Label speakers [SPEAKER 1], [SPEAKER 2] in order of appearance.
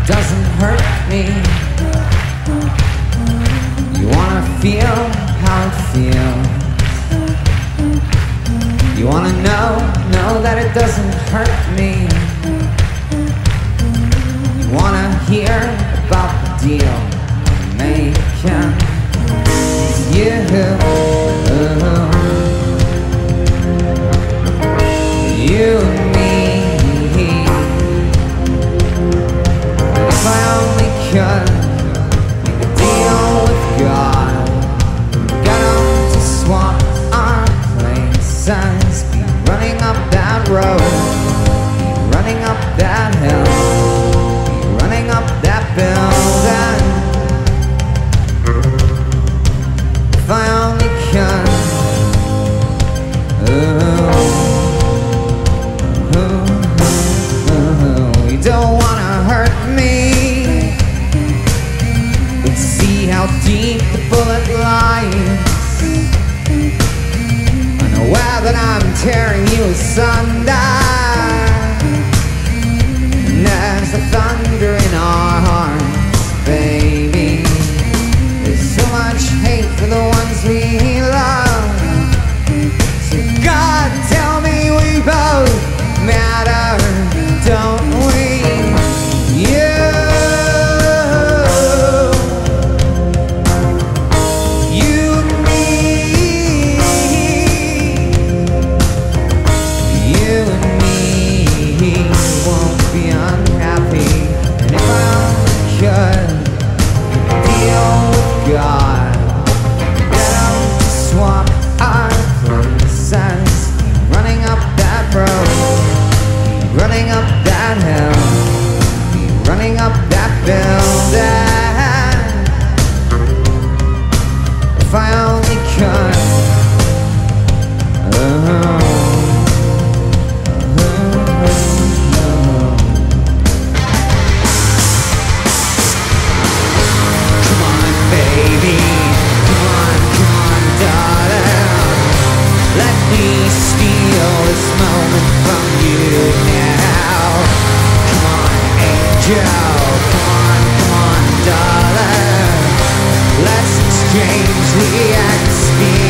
[SPEAKER 1] doesn't hurt me. You wanna feel how it feels. You wanna know that it doesn't hurt me. You wanna hear about the deal I'm making. You and me. If I only could make a deal with God, get him to swap our places, be running up that road, be running up that hill, be running up that building. If I only could. You don't wanna hurt me, but see how deep the bullet lies. Unaware that I'm tearing you asunder, and there's the thunder in our hearts, baby. There's so much hate for the ones we love. So God, tell me we both matter, don't we? You and me. You and me won't be unhappy. And if I only could deal with God, get him to swap our places, running up that road, running up that hill, be running up that building. If I only could. Come on, baby. Come on, darling. Let me steal this moment from you now. Come on, angel. Come on, darling. Let's exchange the experience.